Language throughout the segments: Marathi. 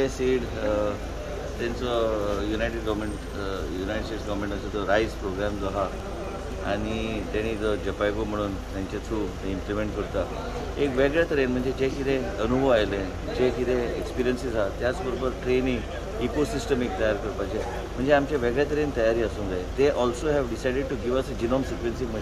US एड त्यांचं युनायटेड युनायटेड स्टेट्स गव्हर्मेंटाचो तो रायज प्रोग्राम जो आहा आनी तेणी जो जपायगो म्हणून त्यांच्या थ्रू इम्प्लिमेंट करता एक वेगळ्या तरेन म्हणजे जे कितें अनुभव आयले जे कितें एक्सपिरियन्सीस आहा त्याच बरोबर ट्रेनींग इकोसिस्टम एक तयार करपाचें म्हणजे आमचे वेगळ्या तरेन तयारी आसूंक जाय. They also have decided to give us a genome sequencing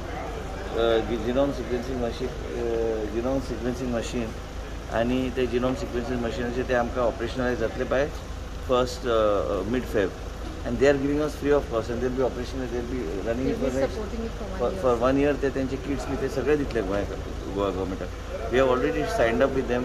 machine आनी ते जिनोम सिक्वेन्सिंग मशीनाचे ते आमकां ऑपरेशनलायज जातले by first mid Feb. And they are giving us free of cost, and they'll be operational. They'll be running it for 1 year. ते त्यांचे किट्स बी ते सगळे दितले गोवा गव्हर्मेंटाक. We have already signed up with them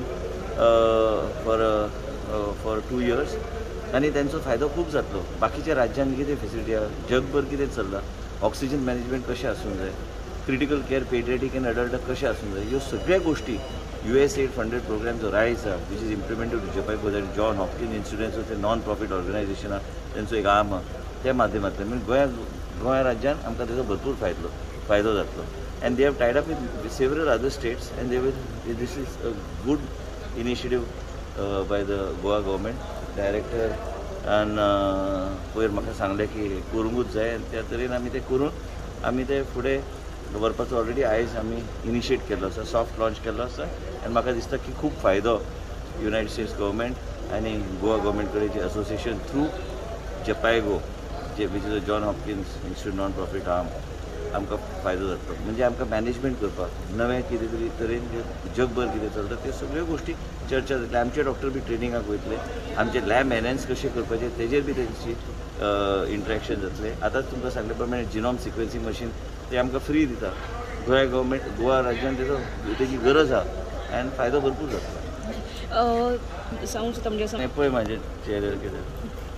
for 2 years आनी त्यांचो फायदो खूब जातलो. बाकीच्या राज्यांनी कितें फेसिलिटी आहा, जगभर कितें चल्लां, ऑक्सिजन मॅनेजमेंट कशें आसूंक जाय, क्रिटिकल केअर पेडियाट्रिक एंड अडल्टाक कशें आसूंक जाय, ह्यो सगळ्या गोष्टी US एड फंडेड प्रोग्राम जो रायज आहा which is implemented to Jhpiego that John Hopkins institute non profit organisation आहा त्यांचो एक आर्म आहा त्या माध्यमांतल्यान म्हणजे गोंया राज्यान आमकां तेजो भरपूर फायदो जातलो. And they have tied up with several other states and they will this is a good initiative by the Goa government director. आनी पयर म्हाका सांगलें की करूंकूच जाय आनी त्या तरेन आमी तें करून आमी ते फुडें व्हरपाचो ऑलरेडी आयज आमी इनिशिएट केल्लो आसा, सॉफ्ट लॉन्च केल्लो आसा. आनी म्हाका दिसता की खूब फायदो युनायटेड स्टेट्स गव्हर्मेंट आनी गोवा गव्हर्मेंट कडेन असोसिएशन थ्रू जपायगो जे which is a John Hopkins institute non profit arm आमकां फायदो जातलो. म्हणजे आमकां मॅनेजमेंट करपाक नवें कितें तरी तरेन जे जगभर कितें चलता त्यो सगळ्यो गोश्टी चर्चा जातले. आमचे डॉक्टर बी ट्रेनिंगाक वयतले, आमचे लॅब एनहान्स कशें करपाचें तेजेर बी तेंची इंट्रॅक्शन जातलें. आतांच तुमकां सांगले प्रमाणे जिनोम सिक्वेन्सिंग मशीन ते आमकां फ्री दिता. गोवा राज्यान तेजी गरज आहा आनी फायदो भरपूर जातलो. सांगूंक सोदता म्हणजे पळय म्हाजे चेहऱ्यार कितें